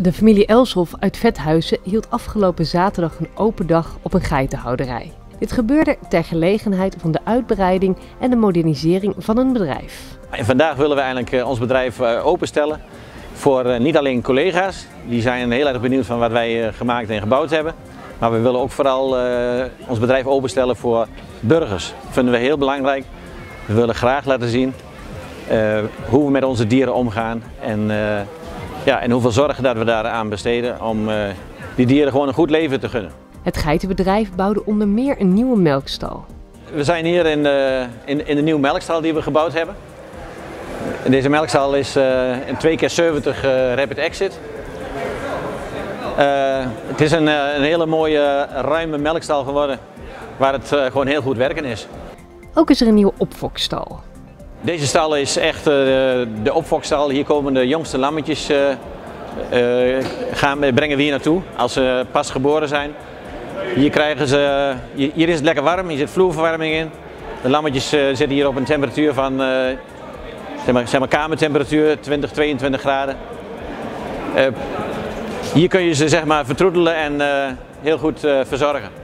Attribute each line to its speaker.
Speaker 1: De familie Elshoff uit Vethuizen hield afgelopen zaterdag een open dag op een geitenhouderij. Dit gebeurde ter gelegenheid van de uitbreiding en de modernisering van een bedrijf.
Speaker 2: En vandaag willen we eigenlijk ons bedrijf openstellen voor niet alleen collega's, die zijn heel erg benieuwd van wat wij gemaakt en gebouwd hebben. Maar we willen ook vooral ons bedrijf openstellen voor burgers. Dat vinden we heel belangrijk. We willen graag laten zien hoe we met onze dieren omgaan en hoeveel zorg dat we daaraan besteden om die dieren gewoon een goed leven te gunnen.
Speaker 1: Het geitenbedrijf bouwde onder meer een nieuwe melkstal.
Speaker 2: We zijn hier in de nieuwe melkstal die we gebouwd hebben. Deze melkstal is een 2x70 rapid exit. Het is een hele mooie ruime melkstal geworden waar het gewoon heel goed werken is.
Speaker 1: Ook is er een nieuwe opfokstal.
Speaker 2: Deze stal is echt de opfokstal. Hier komen de jongste lammetjes brengen we hier naartoe als ze pas geboren zijn. Hier is het lekker warm, hier zit vloerverwarming in. De lammetjes zitten hier op een temperatuur van zeg maar kamertemperatuur, 20, 22 graden. Hier kun je ze zeg maar vertroetelen en heel goed verzorgen.